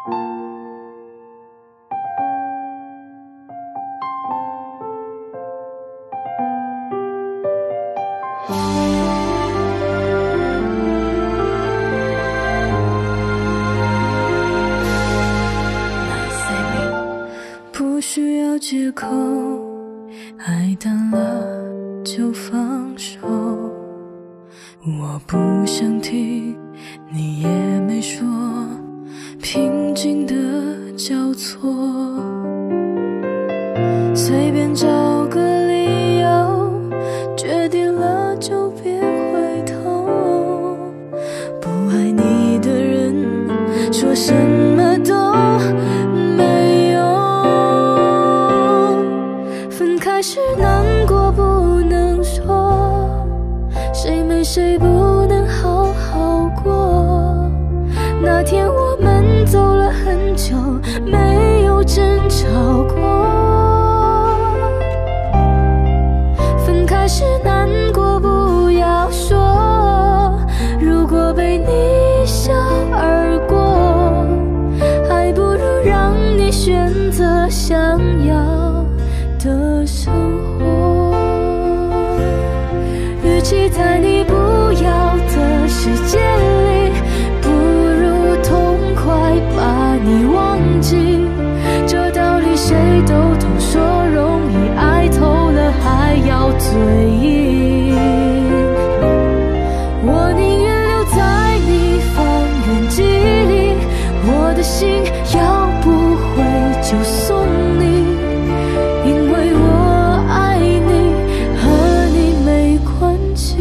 不需要借口，爱淡了就放手。我不想听，你也没说，平静的交错，随便找个理由，决定了就别回头。不爱你的人，说什么都没用。分开时难过不能说，谁没谁不能好好过。那天我们走了很久，没有争吵过。分开时难过不要说，如果被你笑而过，还不如让你选择想要的生活。与其在你不要的世界里，不如痛快把你忘记。这道理谁都懂，说容易，爱透了还要嘴硬。我宁愿留在你方圆几里，我的心要不回就送你，因为我爱你，和你没关系。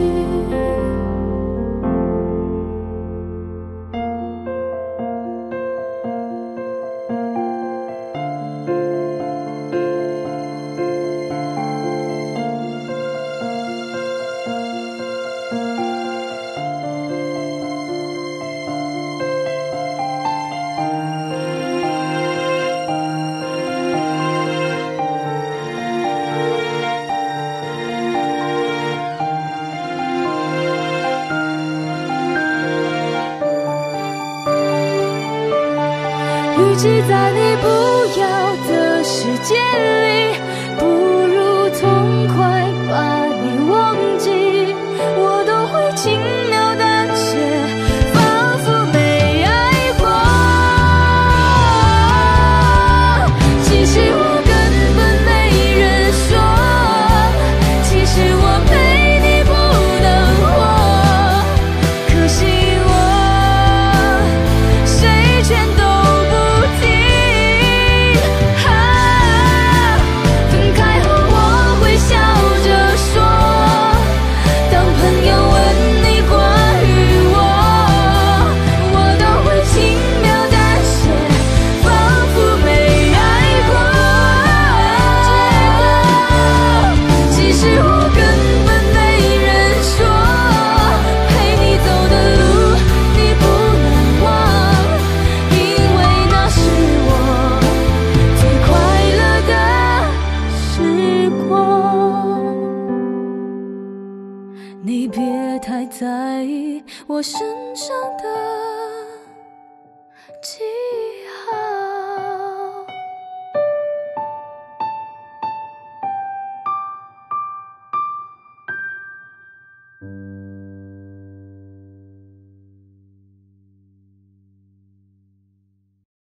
与其在你不要的世界里，不如痛快把你忘记。我都会轻描淡写，仿佛没爱过。其实我根本没人说，其实我陪你不能活。可惜我谁全都你别太在意我身